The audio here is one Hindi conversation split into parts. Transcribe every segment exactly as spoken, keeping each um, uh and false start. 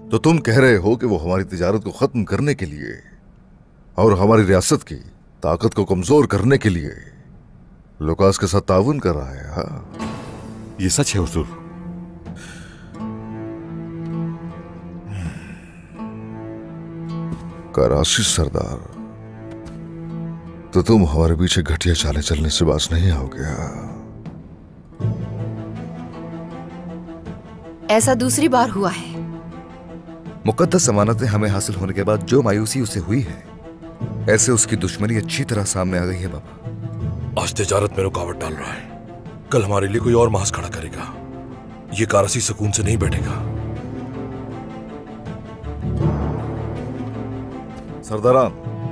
तो तुम कह रहे हो कि वो हमारी तिजारत को खत्म करने के लिए और हमारी रियासत की ताकत को कमजोर करने के लिए लुकास के साथ ताउन कर रहा है। हाँ, ये सच है हुजूर। कराची सरदार, तो तुम हमारे पीछे घटिया चालें चलने से बाज नहीं आओगे। ऐसा दूसरी बार हुआ है। मुकद्दस अमानतें हमें हासिल होने के बाद जो मायूसी उसे हुई है, ऐसे उसकी दुश्मनी अच्छी तरह सामने आ गई है। बाबा, आज तिजारत में रुकावट डाल रहा है, कल हमारे लिए कोई और महाज खड़ा करेगा। ये कारासी सुकून से नहीं बैठेगा। सरदारान,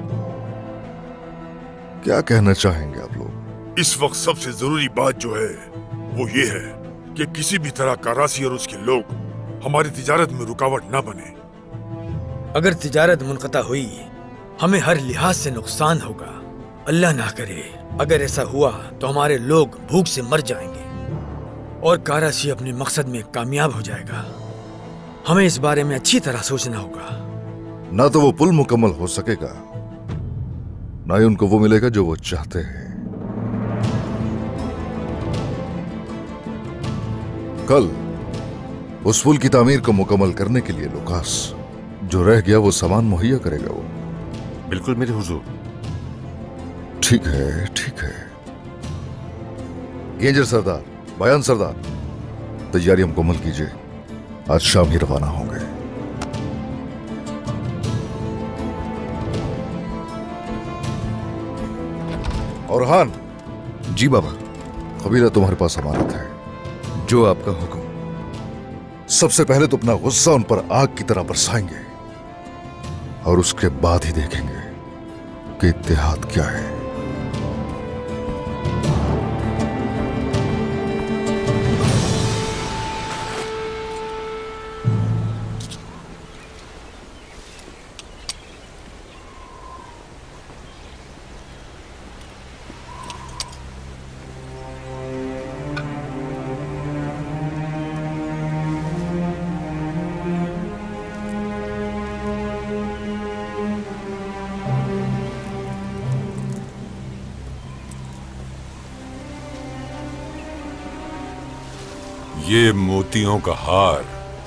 क्या कहना चाहेंगे आप लोग? इस वक्त सबसे जरूरी बात जो है वो ये है कि किसी भी तरह कराची और उसके लोग हमारी तिजारत में रुकावट ना बने। अगर तिजारत मुनक़ता हुई हमें हर लिहाज से नुकसान होगा। अल्लाह ना करे अगर ऐसा हुआ तो हमारे लोग भूख से मर जाएंगे और कराची अपने मकसद में कामयाब हो जाएगा। हमें इस बारे में अच्छी तरह सोचना होगा। ना तो वो पुल मुकम्मल हो सकेगा, ना ही उनको वो मिलेगा जो वो चाहते हैं। कल उस पुल की तामीर को मुकम्मल करने के लिए लुकास जो रह गया वो सामान मुहैया करेगा। वो बिल्कुल मेरे हुजूर। ठीक है, ठीक है। गेंजर सरदार, बयान सरदार, तैयारी मुकम्मल कीजिए। आज शाम ही रवाना होंगे। और हान। जी बाबा। कबीला तुम्हारे पास अमानत है। जो आपका हुक्म। सबसे पहले तो अपना गुस्सा उन पर आग की तरह बरसाएंगे और उसके बाद ही देखेंगे कि इत्तेहाद क्या है। ये मोतियों का हार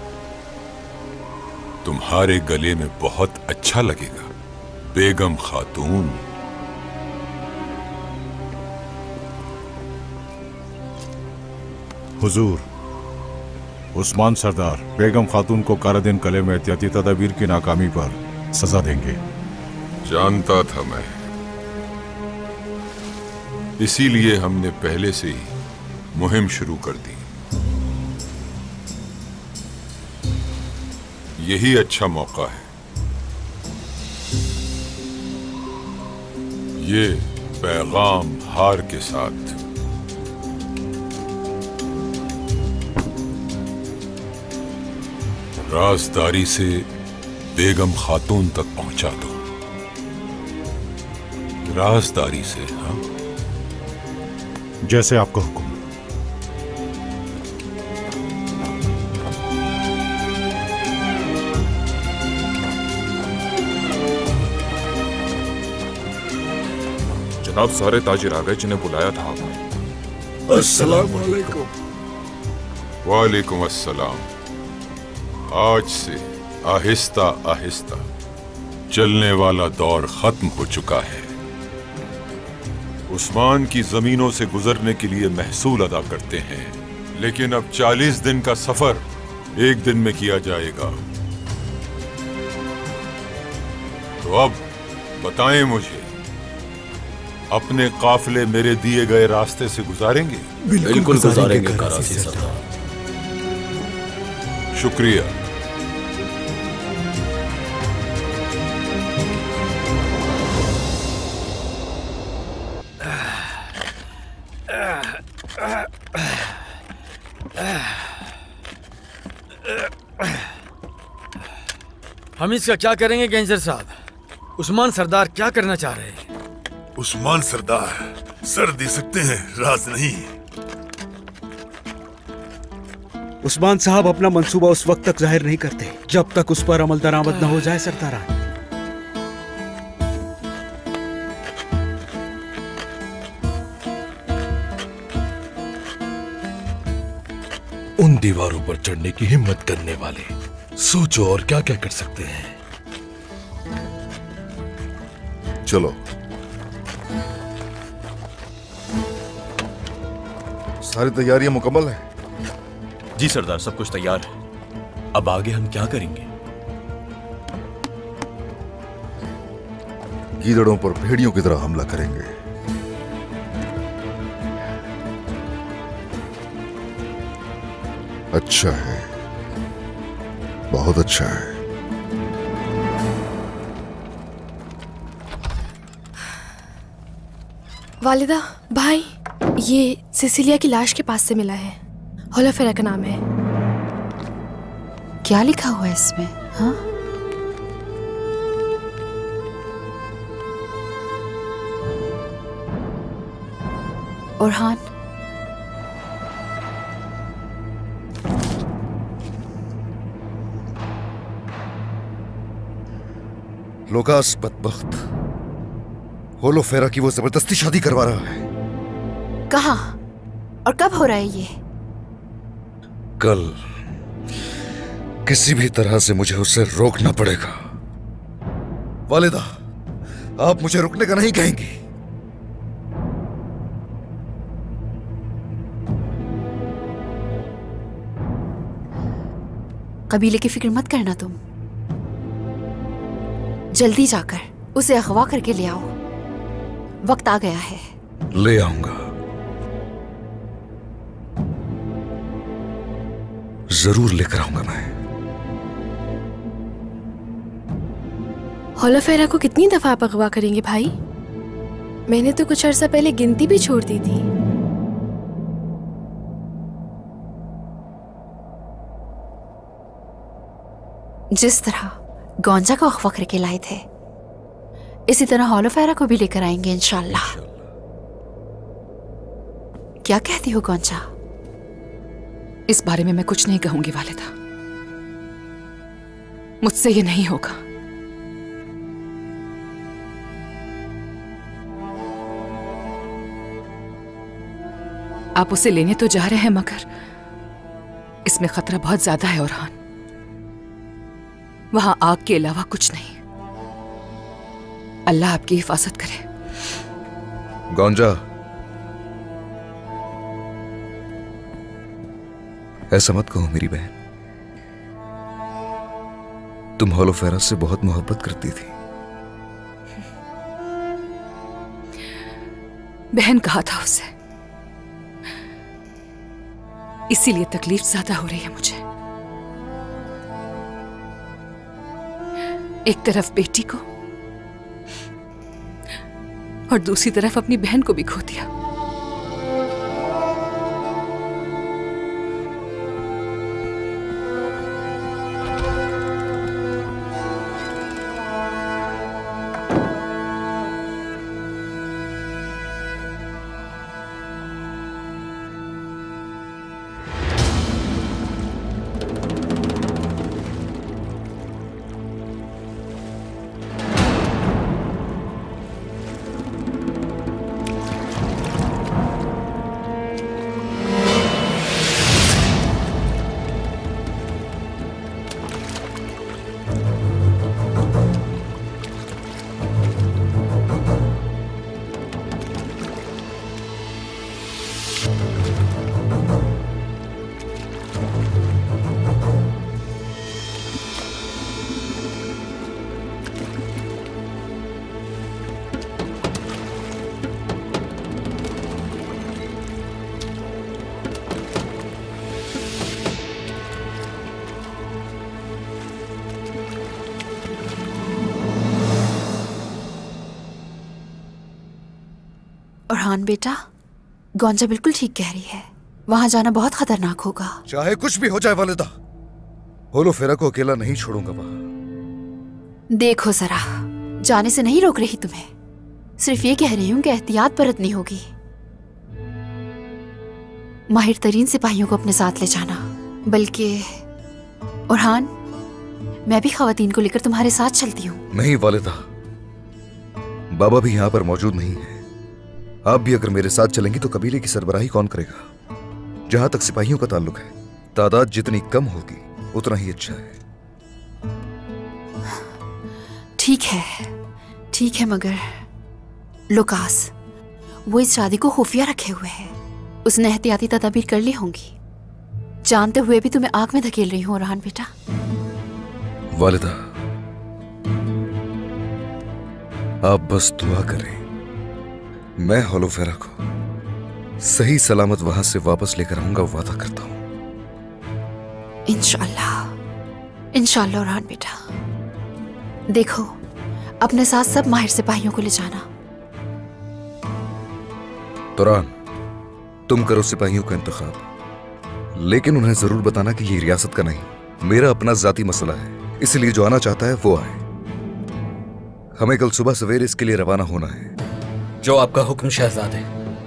तुम्हारे गले में बहुत अच्छा लगेगा बेगम खातून। हुजूर, उस्मान सरदार बेगम खातून को कारादिन कले में एहतियाती तदाबीर की नाकामी पर सजा देंगे। जानता था मैं, इसीलिए हमने पहले से ही मुहिम शुरू कर दी। यही अच्छा मौका है। ये पैगाम हार के साथ राजदारी से बेगम खातून तक पहुंचा दो। राजदारी से। हाँ, जैसे आपका हुक्म। जनाब, सारे ताजिर आ गए जिन्हें बुलाया था आपने। अस्सलाम वालेकुम। वालेकुम अस्सलाम। आज से आहिस्ता आहिस्ता चलने वाला दौर खत्म हो चुका है। उस्मान की जमीनों से गुजरने के लिए महसूल अदा करते हैं, लेकिन अब चालीस दिन का सफर एक दिन में किया जाएगा। तो अब बताएं मुझे, अपने काफिले मेरे दिए गए रास्ते से गुजारेंगे? बिल्कुल गुजारेंगे कराची सरदार। शुक्रिया। हम इसका क्या करेंगे गेंजर साहब? उस्मान सरदार क्या करना चाह रहे हैं? उस्मान सरदार सर दे सकते हैं, राज नहीं। उस्मान साहब अपना मंसूबा उस वक्त तक जाहिर नहीं करते जब तक उस पर अमल दरामद न हो जाए सरदारान। उन दीवारों पर चढ़ने की हिम्मत करने वाले सोचो और क्या क्या कर सकते हैं। चलो, सारी तैयारियां मुकम्मल है? जी सरदार, सब कुछ तैयार है। अब आगे हम क्या करेंगे? गीदड़ों पर भेड़ियों की तरह हमला करेंगे। अच्छा है, बहुत अच्छा है। वालिदा, भाई, ये सिसिलिया की लाश के पास से मिला है। होलोफेरा का नाम है। क्या लिखा हुआ है इसमें? हाँ, ओरहान, लोकास बदबख्त होलोफेरा की वो जबरदस्ती शादी करवा रहा है। कहाँ और कब हो रहा है ये? कल किसी भी तरह से मुझे उसे रोकना पड़ेगा। वालिदा, आप मुझे रुकने का नहीं कहेंगी। कबीले की फिक्र मत करना तुम। जल्दी जाकर उसे अगवा करके ले आओ। वक्त आ गया है। ले आऊंगा, जरूर लेकर आऊंगा मैं। होलोफेरा को कितनी दफा आप अगवा करेंगे भाई? मैंने तो कुछ अर्सा पहले गिनती भी छोड़ दी थी। जिस तरह गौंजा को अगवा करके लाए थे, इसी तरह होलोफेरा को भी लेकर आएंगे इंशाल्लाह। क्या कहती हो गौंजा? इस बारे में मैं कुछ नहीं कहूंगी वालिदा। मुझसे ये नहीं होगा। आप उसे लेने तो जा रहे हैं, मगर इसमें खतरा बहुत ज्यादा है ओरहान। वहां आग के अलावा कुछ नहीं। अल्लाह आपकी हिफाजत करे। गौंजा, ऐसा मत कहो मेरी बहन। तुम होलोफेरा से बहुत मोहब्बत करती थी। बहन कहा था उसे, इसीलिए तकलीफ ज्यादा हो रही है मुझे। एक तरफ बेटी को और दूसरी तरफ अपनी बहन को भी खो दिया। ओरहान बेटा, गौंजा बिल्कुल ठीक कह रही है। वहां जाना बहुत खतरनाक होगा। चाहे कुछ भी हो जाए वालिदा, होलोफेरा को अकेला नहीं छोड़ूंगा वहां। देखो जरा, जाने से नहीं रोक रही तुम्हें, सिर्फ ये कह रही हूं कि एहतियात बरतनी होगी। माहिर तरीन सिपाहियों को अपने साथ ले जाना। बल्कि उरहान, मैं भी खवातीन को लेकर तुम्हारे साथ चलती हूँ। नहीं वालिदा, बाबा भी यहाँ पर मौजूद नहीं है। आप भी अगर मेरे साथ चलेंगी तो कबीले की सरबराही कौन करेगा? जहां तक सिपाहियों का ताल्लुक है, तादाद जितनी कम होगी उतना ही अच्छा है। ठीक है, ठीक है, मगर लुकास, वो इस शादी को खुफिया रखे हुए है। उसने एहतियाती तदाबीर कर ली होंगी। जानते हुए भी तुम्हें आग में धकेल रही हूँ उरहान बेटा। वालिदा, आप बस दुआ करें, मैं होलोफेरा को सही सलामत वहां से वापस लेकर आऊंगा, वादा करता हूं। इंशाअल्लाह, इंशाअल्लाह उरहान बेटा। देखो, अपने साथ सब माहिर सिपाहियों को ले जाना। तुरान, तुम करो सिपाहियों का इंतखाब, लेकिन उन्हें जरूर बताना कि ये रियासत का नहीं, मेरा अपना जाती मसला है। इसलिए जो आना चाहता है वो आए। हमें कल सुबह सवेरे इसके लिए रवाना होना है। जो आपका हुक्म शहजादे।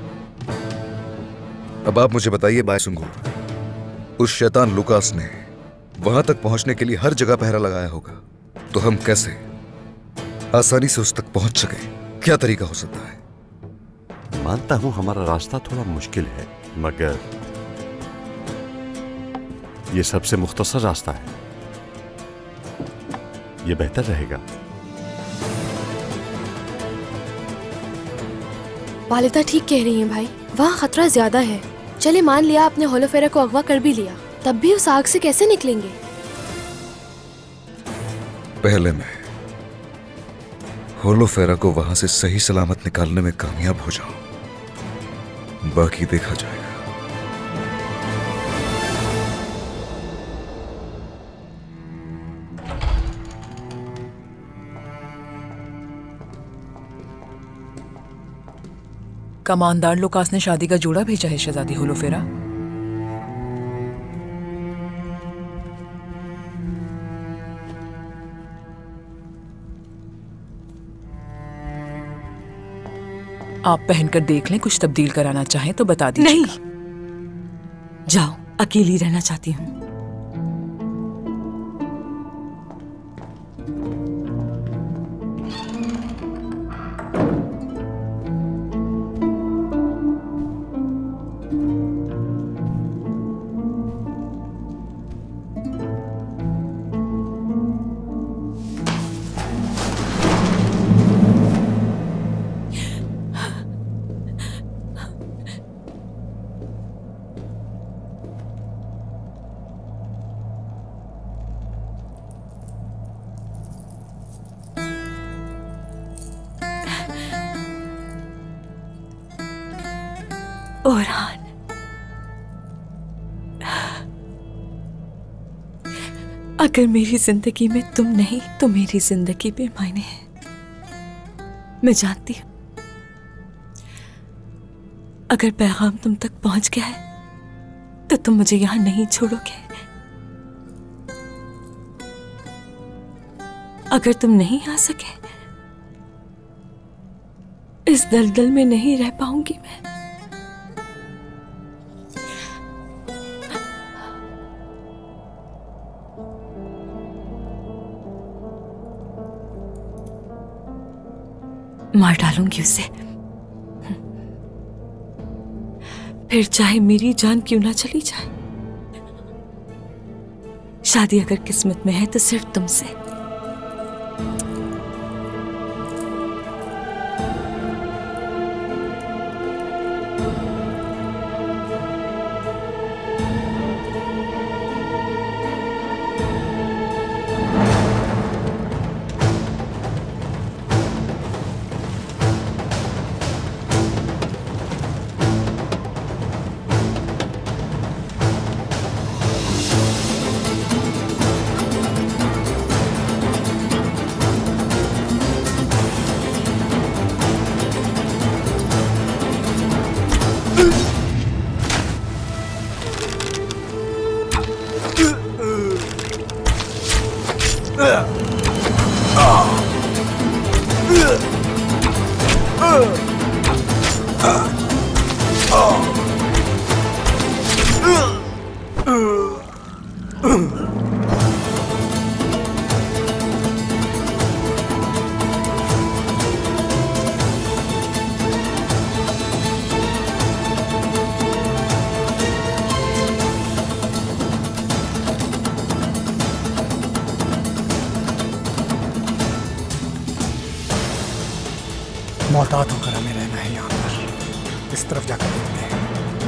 अब आप मुझे बताइए बायसुंगूर, उस शैतान लुकास ने वहां तक पहुंचने के लिए हर जगह पहरा लगाया होगा, तो हम कैसे आसानी से उस तक पहुंच सके? क्या तरीका हो सकता है? मानता हूं हमारा रास्ता थोड़ा मुश्किल है, मगर यह सबसे मुख्तसर रास्ता है। यह बेहतर रहेगा। वालिदा ठीक कह रही हैं भाई, वहाँ खतरा ज्यादा है। चले मान लिया आपने होलोफेरा को अगवा कर भी लिया, तब भी उस आग से कैसे निकलेंगे? पहले मैं होलोफेरा को वहां से सही सलामत निकालने में कामयाब हो जाऊं, बाकी देखा जाएगा। कमांडर लुकास ने शादी का जोड़ा भेजा है शहजादी होलोफेरा। आप पहनकर देख लें, कुछ तब्दील कराना चाहें तो बता दीजिए। नहीं, जाओ, अकेली रहना चाहती हूँ। उरहान, अगर मेरी जिंदगी में तुम नहीं तो मेरी जिंदगी बेमायने है। मैं जानती हूं अगर पैगाम तुम तक पहुंच गया है तो तुम मुझे यहां नहीं छोड़ोगे। अगर तुम नहीं आ सके, इस दलदल में नहीं रह पाऊंगी मैं। मार डालूंगी उसे, फिर चाहे मेरी जान क्यों ना चली जाए। शादी अगर किस्मत में है तो सिर्फ तुमसे। मोहतात होकर हमें रहना है यहाँ पर। इस तरफ जाकर देखते हैं।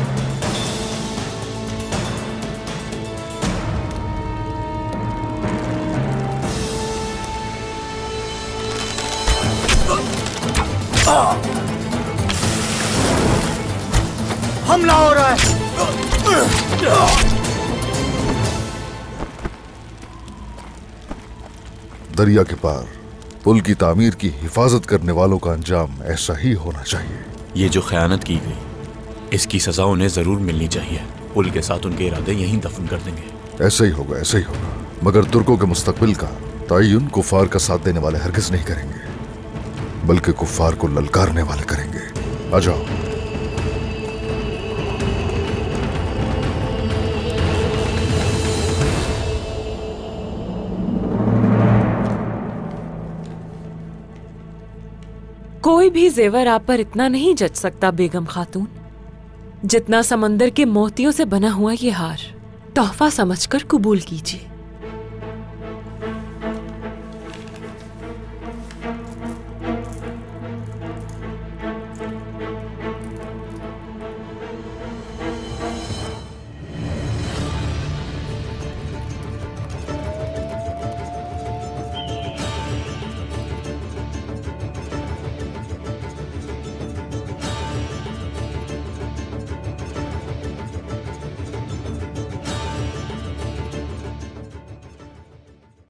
हमला हो रहा है। दरिया के पार पुल की तामीर की हिफाजत करने वालों का अंजाम ऐसा ही होना चाहिए। ये जो खयानत की गई, इसकी सजा उन्हें जरूर मिलनी चाहिए। पुल के साथ उनके इरादे यहीं दफन कर देंगे। ऐसा ही होगा, ऐसा ही होगा। मगर तुर्कों के मुस्तकबिल का तयन कुफार का साथ देने वाले हरगिज नहीं करेंगे, बल्कि कुफार को ललकारने वाले करेंगे। आ जाओ। कोई भी जेवर आप पर इतना नहीं जच सकता बेगम खातून, जितना समंदर के मोतियों से बना हुआ ये हार। तोहफा समझकर कबूल कीजिए।